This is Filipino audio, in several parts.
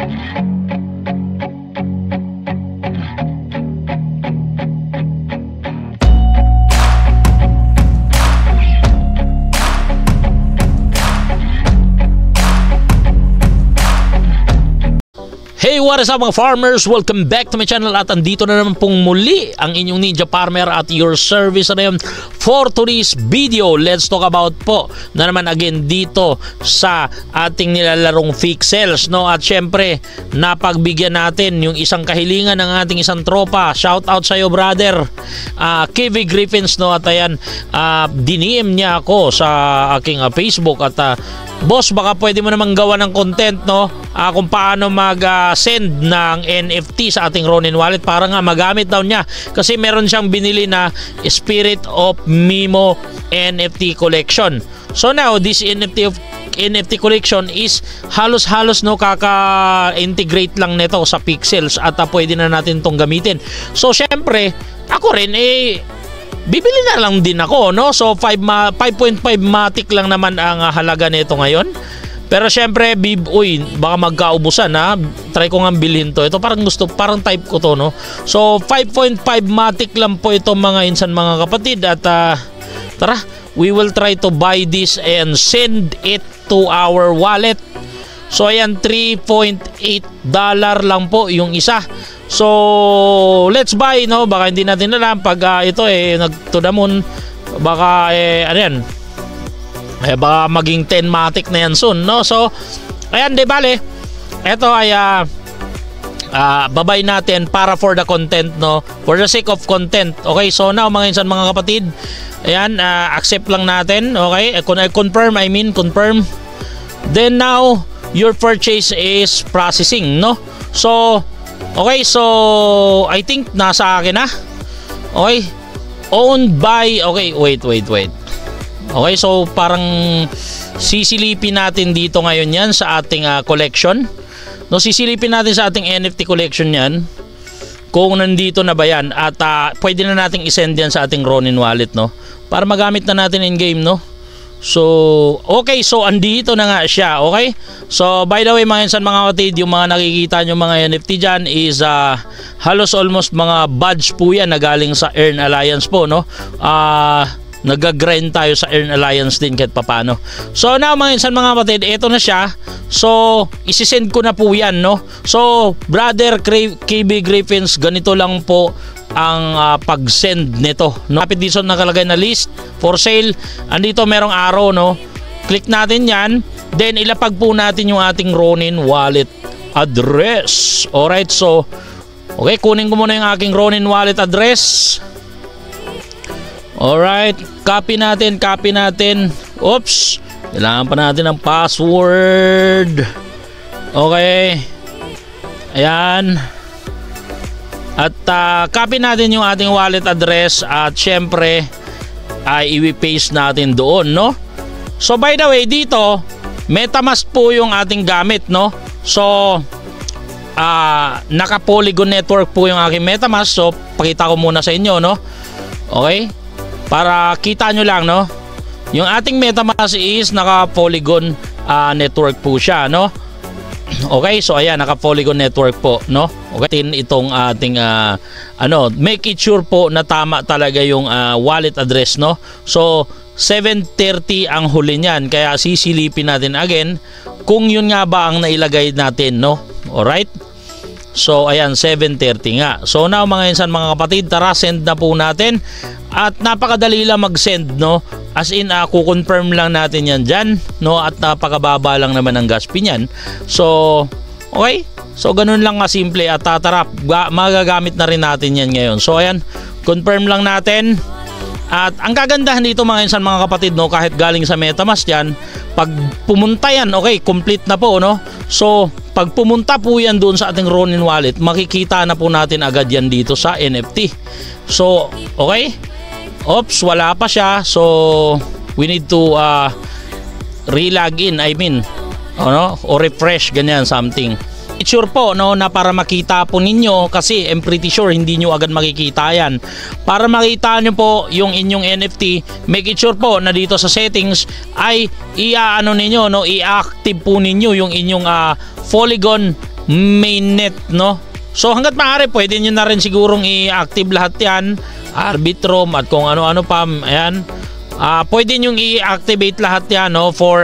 Hey, what is up mga farmers? Welcome back to my channel at andito na naman pong muli ang inyong Ninja Farmer at your service na yun for today's video. Let's talk about po na naman again dito sa ating nilalarong Pixels, no? At syempre, napagbigyan natin yung isang kahilingan ng ating isang tropa. Shout out sa iyo, brother. KV Griffins, no? At ayan, diniem niya ako sa aking Facebook at boss, baka pwede mo namang gawa ng content, no? Kung paano mag-send ng NFT sa ating Ronin wallet para nga magamit daw niya. Kasi meron siyang binili na Spirit of Mimo NFT collection. So now, this NFT collection is halos-halos, no, kaka-integrate lang nito sa Pixels at pwede na natin itong gamitin. So syempre, ako rin bibili na lang din ako, no? So 5.5 matic lang naman ang halaga nito ngayon. Pero syempre, baka magkaubusan, ha. Try ko nga bilhin to. Ito parang type ko to, no. So 5.5 matic lang po ito mga insan, mga kapatid. At tara, we will try to buy this and send it to our wallet. So ayan, $3.8 lang po yung isa. So let's buy, no. Baka hindi natin alam pag ito to the moon, baka ano yan, baka maging 10 matic na yan soon, no. So ayan, di bale, ito ay babay natin para for the content, no, for the sake of content. Okay, so now mga insan, mga kapatid, ayan, accept lang natin. Okay, confirm. Then now your purchase is processing, no. So okay, so I think nasa akin na. Okay, owned by, okay, wait. Okay, so parang sisilipin natin dito ngayon yan sa ating collection. No, sisilipin natin sa ating NFT collection yan kung nandito na ba yan. At pwede na natin isend yan sa ating Ronin wallet, no, para magamit na natin in game, no. So okay, so andito na nga siya. Okay, so by the way mga insan, mga kapatid, yung mga nakikita nyo mga NFT dyan is halos almost mga badge po yan na galing sa Earn Alliance po, no. Nag-grind tayo sa Earn Alliance din kahit papano. So now mga insan, mga kapatid, ito na siya. So isisend ko na po yan, no. So brother KB Griffins, ganito lang po ang pag-send nito, no. Kapit dito nakalagay na list for sale. Andito merong arrow, no. Click natin yan. Then ilapag po natin yung ating Ronin wallet address. Alright, so okay, kunin ko muna yung aking Ronin wallet address. Alright, copy natin. Oops, kailangan pa natin ng password. Okay, ayan. At copy natin yung ating wallet address at syempre i-paste natin doon, no. So by the way, dito MetaMask po yung ating gamit, no. So naka Polygon network po yung aking MetaMask. So pakita ko muna sa inyo, no. Okay, para kita nyo lang, no. Yung ating MetaMask is naka Polygon network po siya, no. Okay, so ayan, naka Polygon network po, no. Okay, itong ating make it sure po na tama talaga yung wallet address, no. So 730 ang huli niyan, kaya sisilipin natin again kung yun nga ba ang nailagay natin, no. Alright, so ayan, 730 nga. So now mga insan, mga kapatid, tara, send na po natin. At napakadali lang mag-send, no. As in, kukonfirm lang natin yan dyan, no. At napakababa lang naman ang gas fee niyan. So okay, so ganun lang simple. At tara, magagamit na rin natin yan ngayon. So ayan, confirm lang natin. At ang kagandahan dito mga insan, mga kapatid, no, kahit galing sa MetaMask yan, pag pumunta yan, okay, complete na po, no. So pag pumunta po yan doon sa ating Ronin wallet, makikita na po natin agad yan dito sa NFT. So okay, oops, wala pa siya. So we need to re-log in, o refresh, ganyan something. Sure po, no, na para makita po ninyo, kasi I'm pretty sure hindi nyo agad makikita yan. Para makita nyo po yung inyong NFT, make it sure po na dito sa settings ay i-active po ninyo yung inyong Polygon mainnet, no? So hanggat maaari pwede nyo na rin sigurong i-active lahat yan, Arbitrum at kung ano-ano pa. Ayan, pwede nyo i-activate lahat yan, no, for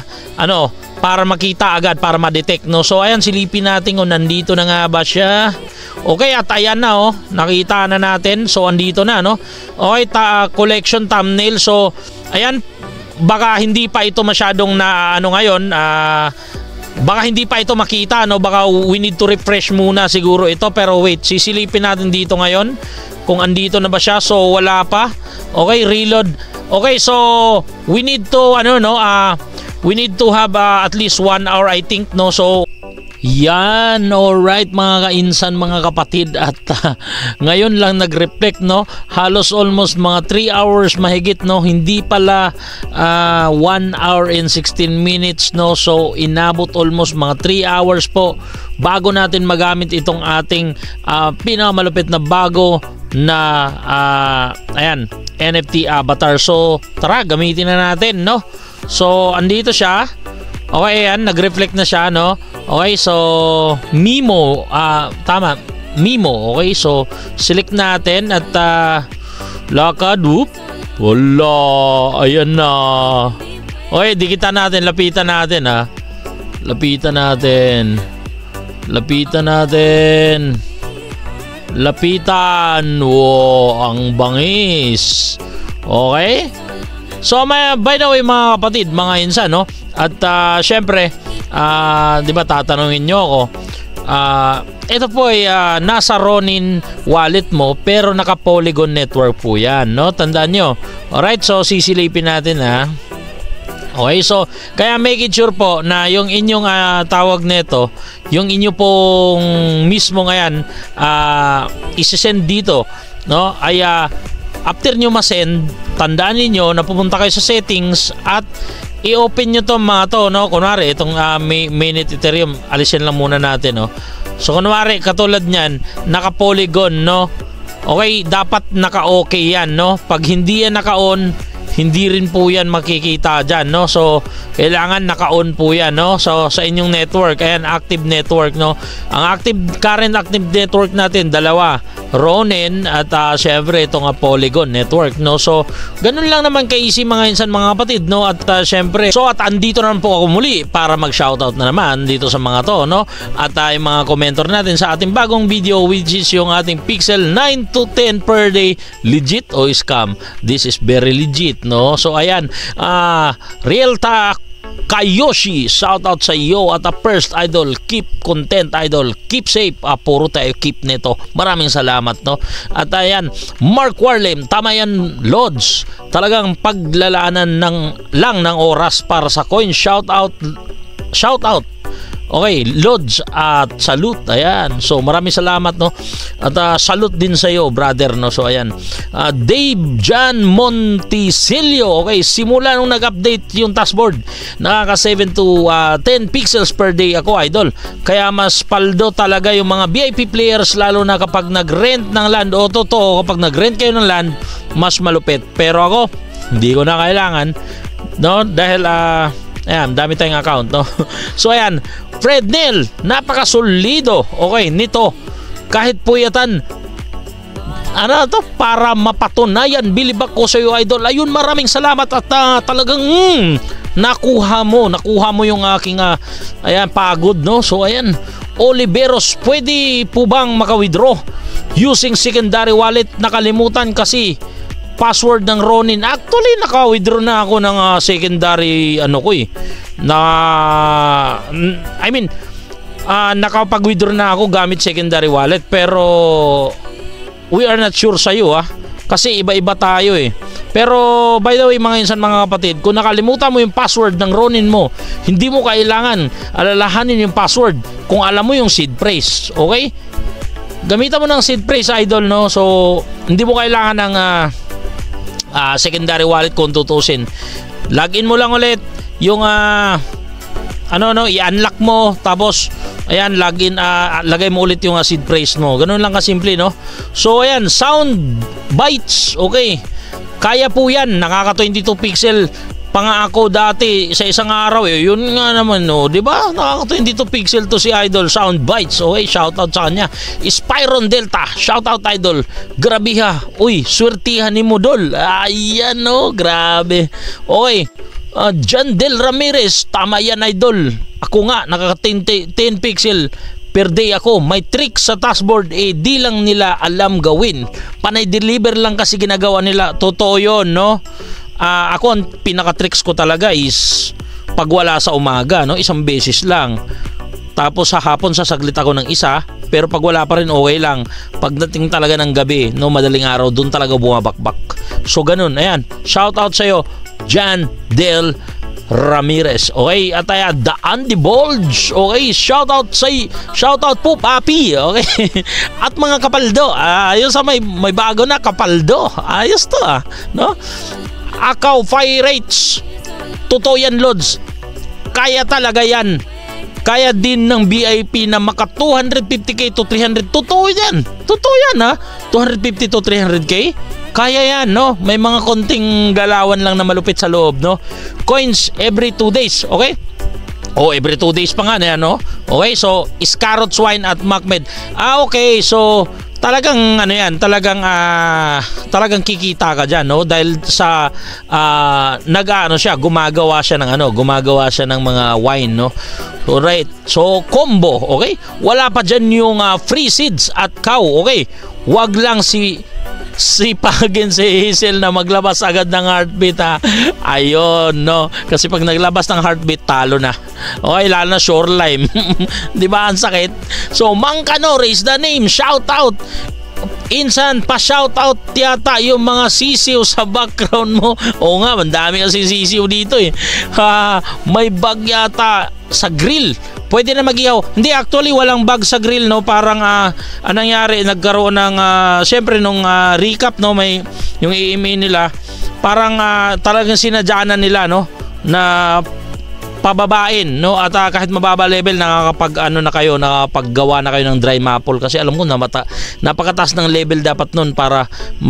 para makita agad, para ma-detect, no? So ayan, silipin natin kung nandito na nga ba siya. Okay, at ayan na, oh, nakita na natin. So andito na, no? Okay, collection thumbnail. So ayan, baka hindi pa ito masyadong na ngayon, baka hindi pa ito makita, no? Baka we need to refresh muna siguro ito, pero wait, sisilipin natin dito ngayon kung andito na ba siya. So wala pa. Okay, reload. Okay, so we need to we need to have at least 1 hour, I think, no? So yan, alright mga kainsan, mga kapatid, at ngayon lang nag-reflect, no? Halos almost mga 3 hours mahigit, no? Hindi pala 1 hour and 16 minutes, no? So inabot almost mga 3 hours po bago natin magamit itong ating pinakamalupit na bago na ayan, NFT avatar. So tara, gamitin na natin, no? So andito siya. Okay, ayan, nag-reflect na siya, no? Okay, so Mimo, tama, Mimo. Okay, so select natin at lakad, whoop. Wala, ayan na. Okay, dikitan natin, lapitan natin, ha. Lapitan natin. Lapitan natin. Lapitan. Wow, ang bangis. Okay? So by the way mga kapatid, mga insan, no? At syempre, di ba tatanungin nyo ako, ito po ay nasa Ronin wallet mo pero naka Polygon network po yan, no? Tandaan nyo. Alright, so sisilipin natin, ha. Okay, so kaya make it sure po na yung inyong tawag nito, yung inyo pong mismo ngayon isesend dito, no? Ay after nyo masend, tandaan niyo na pupunta kayo sa settings at i-open nyo to mga to, no? Kunwari itong mainnet Ethereum, alisin lang muna natin, no? So kunwari katulad nyan, naka Polygon, no? Okay, dapat naka-okay yan, no? Pag hindi yan naka-on, hindi rin po yan makikita dyan, no? So kailangan naka-on po yan, no? So sa inyong network, ayan, active network, no? Ang current active network natin, dalawa, Ronin at syempre itong Polygon network, no? So ganun lang naman ka-easy mga insan, mga kapatid, no? At syempre, so at andito naman po ako muli para mag-shoutout na naman dito sa mga to, no? At yung mga komentor natin sa ating bagong video, which is yung ating Pixel 9 to 10 per day, legit o scam? This is very legit, no? So ayan, Real Talk Kayoshi, shout out sa iyo at first idol, keep content idol, keep safe, puro tayo keep nito, maraming salamat, no? At ayan, Mark Warlem, tama yan Lods, talagang paglalaanan lang ng oras para sa coin, shout out. Okay, Lods at salute, ayan. So maraming salamat, no? At salute din sa iyo, brother, no? So ayan, Dave John Monticelio, okay, simula nung nag-update yung dashboard, nakaka 7 to 10 pixels per day ako, idol. Kaya mas paldo talaga yung mga VIP players, lalo na kapag nag-rent ng land. O totoo, kapag nag-rent kayo ng land, mas malupit. Pero ako, hindi ko na kailangan, no? Dahil ayan, dami tayong account, no? So ayan, Fred Neil, napakasolido, okay, nito. Kahit puyatan, para mapatunayan, bilib ako sa iyo, idol. Ayun, maraming salamat at talagang nakuha mo yung aking ayan, pagod, no? So ayan, Oliveros, pwede po bang maka-withdraw using secondary wallet? Nakalimutan kasi password ng Ronin. Actually, naka-withdraw na ako ng secondary nakapag-withdraw na ako gamit secondary wallet, pero we are not sure sa iyo, kasi iba-iba tayo, eh. Pero by the way mga insan, mga kapatid, kung nakalimutan mo yung password ng Ronin mo, hindi mo kailangan alalahanin yung password kung alam mo yung seed phrase, okay? Gamitan mo ng seed phrase, idol, no? So hindi mo kailangan ng secondary wallet kung tutusin. Login mo lang ulit yung i-unlock mo, tapos ayan, login, lagay mo ulit yung seed phrase mo. Ganun lang kasimple, no? So ayan, sound bites, okay, kaya po yan, nakaka 22 pixel pa nga ako dati sa isang araw yun nga naman no, 'di ba? Nakakatuwa dito pixel to si Idol Sound Bites. Okay, shout out sa kanya. Spyron Delta, shout out Idol. Grabe ha. Uy, swertihan ni mo dol. Ayan no, grabe. Okay. John Del Ramirez, tama yan Idol. Ako nga nakaka 10 pixel per day ako. May trick sa taskboard di lang nila alam gawin. Panay deliver lang kasi ginagawa nila. Totoo yun no. Ako ang pinaka-tricks ko talaga is pag wala sa umaga no, isang beses lang. Tapos sa hapon sasaglit ako ng isa, pero pag wala pa rin okay lang. Pagdating talaga ng gabi no, madaling araw, doon talaga bumabakbak. So ganun, ayan. Shout out sa iyo, John Del Ramirez. Okay, at The Andy Bulge. Okay, shout out po papi. Okay. At mga kapaldo, ayos may bago na kapaldo. Ayos to no? Akaw fire rates. Totoo yan Lods. Kaya talaga yan. Kaya din ng VIP na maka 250k to 300. Totoo yan. Totoo yan 250 to 300k. Kaya yan no. May mga konting galawan lang na malupit sa loob no. Coins every 2 days. Okay. Every 2 days pa nga na yan no. Okay, so Iscarot Swine at Macmed. Okay, so talagang ano yan, talagang kikita ka diyan no, dahil sa gumagawa siya ng mga wine no. Alright, so combo, okay? Wala pa diyan yung free seeds at cow, okay? Wag lang sipagin si Hazel na maglabas agad ng heartbeat ayun no, kasi pag naglabas ng heartbeat talo na. Okay, lalo na shoreline. Di ba ang sakit? So Mang Canor is the name. Shout out Insan, pa-shout out yata yung mga sisiw sa background mo. Oo nga, mandami kasi sisiw dito may bag yata sa grill. Pwede na mag-ihaw. Hindi, actually walang bag sa grill no. Parang anong nangyari, nagkaroon ng syempre nung recap no, may yung i-email nila. Parang talagang sinadyanan nila no na pababain no, at kahit mababa level nakakapaggawa na kayo ng dry maple, kasi alam ko napakataas ng level dapat nun para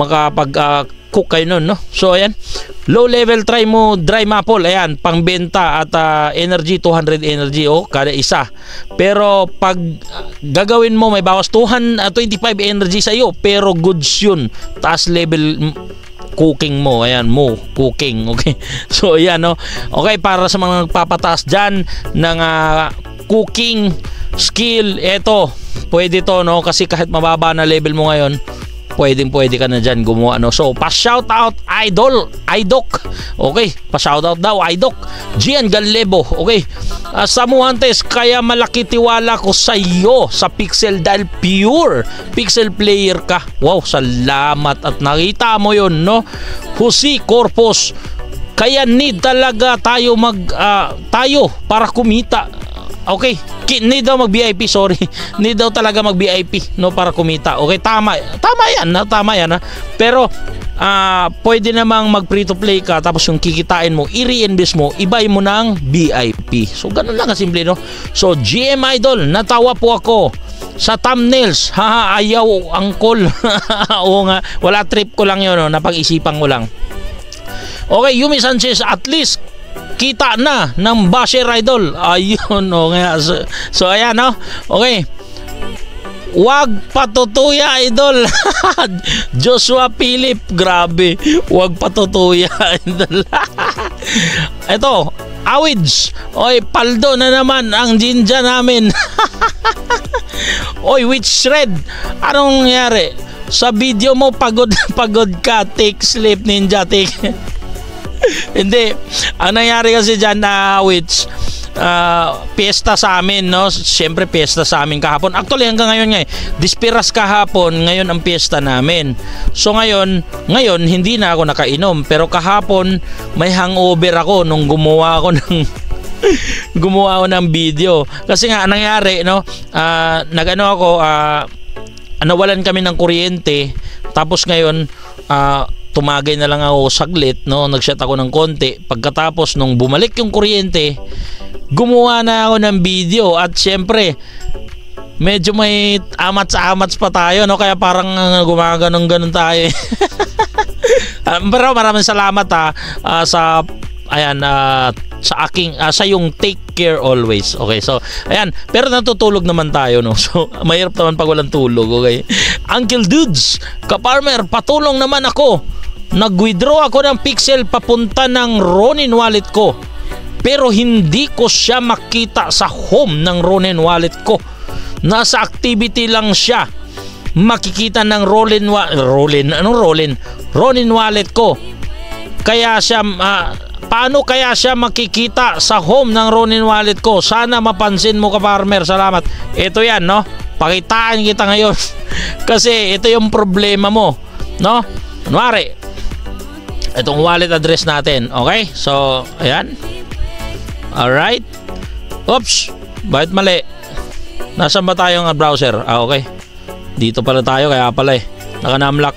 cook kayo nun no. So ayan, low level try mo dry maple, ayan, pangbenta at energy 200 energy kada isa. Pero pag gagawin mo may bawas 25 energy sa iyo, pero goods yun, taas level cooking mo, ayan mo cooking. Okay, so ayan no. Okay, para sa mga nagpapataas dyan ng cooking skill, eto pwede to no, kasi kahit mababa na level mo ngayon, pwede ka na dyan gumawa no. So pa-shout out Idok. Okay, pa-shout out daw Idok. Gian Galebo. Okay, Samuantes, kaya malaki tiwala ko sa iyo sa Pixel dahil pure Pixel player ka. Wow, salamat at nakita mo yon no. Jose Corpus, kaya need talaga tayo tayo para kumita. Okay, need daw mag-VIP, sorry. Need daw talaga mag-VIP no para kumita. Okay, tama yan. Pero pwede namang mag-free to play ka, tapos yung kikitain mo, i-reinvest mo, ibay mo ng VIP. So ganun lang kasimple no. So GM Idol, natawa po ako sa thumbnails. Ayaw angkol. Oo nga, wala, trip ko lang yun no, napag-isipan ko lang. Okay, Yumi Sanchez, at least kita na ng basher Idol. Ayun so ayan no. Okay, wag patutuya Idol. Joshua Philip, grabe, wag patutuya Idol. Ito Awids, oy, paldo na naman ang jinja namin. Oy, Witch Shred, anong nangyari sa video mo? Pagod ka, take sleep ninja, take. Hindi, ang nangyari kasi dyan Witch, piyesta sa amin no. Siyempre piyesta sa amin kahapon. Actually hanggang ngayon Dispiras kahapon, ngayon ang piyesta namin. So ngayon hindi na ako nakainom, pero kahapon may hangover ako nung gumawa ako ng video. Kasi nga nangyari no, nawalan kami ng kuryente, tapos ngayon tumagay na lang ako saglit no, nag-shot ako ng konti. Pagkatapos nung bumalik yung kuryente, gumawa na ako ng video, at syempre medyo may amats pa tayo no, kaya parang gumaganon tayo. Pero maraming salamat sa ayan, sa aking sa yung take care always. Okay, so ayan, pero natutulog naman tayo, no? So mahirap naman pag walang tulog. Okay, Uncle Dudes, ka-farmer, patulong naman ako. Nag-withdraw ako ng Pixel papunta ng Ronin wallet ko, pero hindi ko siya makita sa home ng Ronin wallet ko. Nasa activity lang siya makikita ng Ronin wallet ko. Kaya siya paano kaya siya makikita sa home ng Ronin wallet ko? Sana mapansin mo, ka-farmer. Salamat. Ito yan, no? Pakitaan kita ngayon. Kasi ito yung problema mo, no? Kunwari, itong wallet address natin. Okay? So, ayan. Alright. Oops. Bakit mali? Nasaan ba tayong browser? Okay. Dito pala tayo, kaya pala naka-numlock.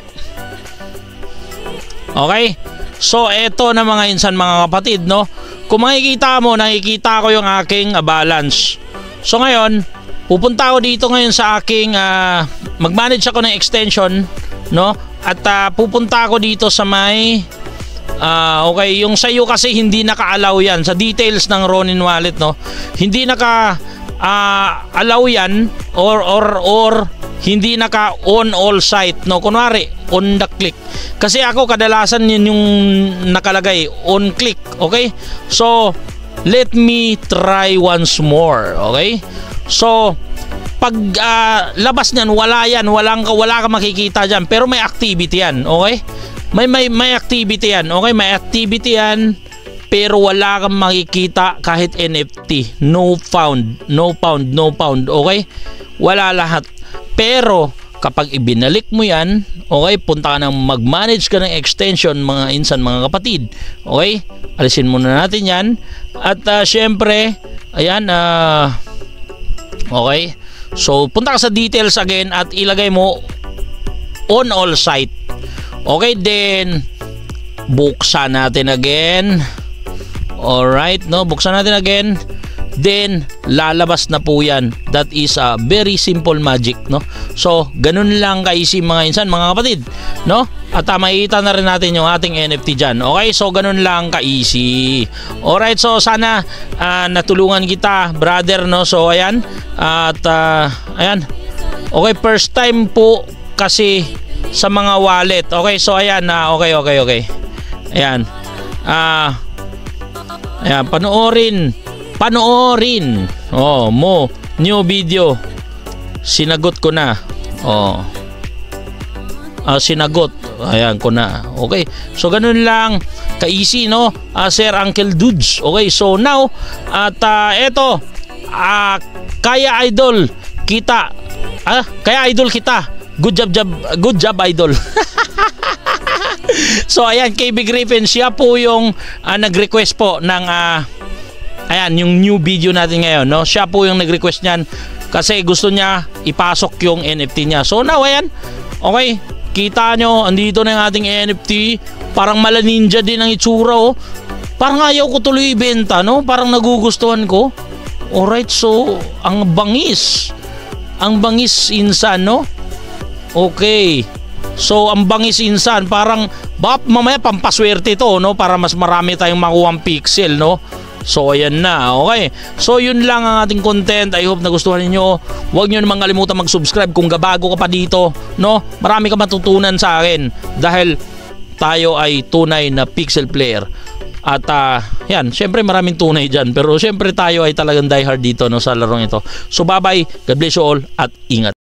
Okay? So, eto na mga insan, mga kapatid, no? Kung makikita mo, nakikita ko yung aking balance. So, ngayon, pupunta ako dito ngayon sa aking mag-manage ako ng extension, no? At pupunta ako dito sa may okay, yung sa iyo kasi hindi naka-allow yan sa details ng Ronin wallet, no? Hindi naka-allow yan or hindi naka on all site, no? Kunwari on the click, kasi ako kadalasan yun yung nakalagay on click. Okay, so let me try once more. Okay, so pag labas niyan, wala yan, wala ka makikita dyan, pero may activity yan. Okay, may activity yan. Okay, may activity yan, pero wala kang makikita kahit NFT. No found. Okay, wala lahat. Pero kapag ibinalik mo yan, okay, punta ka ng mag-manage ka ng extension, mga insan, mga kapatid. Okay, alisin muna natin yan. At syempre, ayan, okay, so punta ka sa details again at ilagay mo on all site. Okay, then buksan natin again. Alright, no, buksan natin again. Then lalabas na po yan. That is a very simple magic, no? So ganun lang ka-easy, mga insan, mga kapatid, no? At makikita na rin natin yung ating NFT dyan. Okay, so ganun lang ka-easy. Alright, so sana natulungan kita, brother, no? So ayan, at ayan, okay, first time po kasi sa mga wallet. Okay, so ayan, okay. Ayan, ayan, panoorin mo new video. Sinagot ko na. Sinagot, ayan ko na. Okay, so ganun lang ka-easy, no? Sir Uncle Dudes. Okay, so now at eto, kaya idol kita. Kaya idol kita. Good job idol. So ayan, KB Griffin, siya po yung nag-request po ng ayan, yung new video natin ngayon, no? Siya po yung nag-request niyan kasi gusto niya ipasok yung NFT niya. So now, ayan, okay, kita nyo, andito na yung ating NFT. Parang mala ninja din ang itsura, oh. Parang ayaw ko tuloy ibenta, no? Parang nagugustuhan ko. Alright, so ang bangis insan, no? Okay, so ang bangis insan, parang mamaya pampaswerte to, no? Para mas marami tayong makuha pixel, no? So ayan na, okay. So yun lang ang ating content. I hope nagustuhan niyo. Huwag niyo naman kalimutan mag-subscribe kung gabago ka pa dito, no? Marami ka matutunan sa akin dahil tayo ay tunay na pixel player. At yan, syempre maraming tunay dyan, pero syempre tayo ay talagang diehard dito, no, sa larong ito. So bye bye, God bless you all at ingat.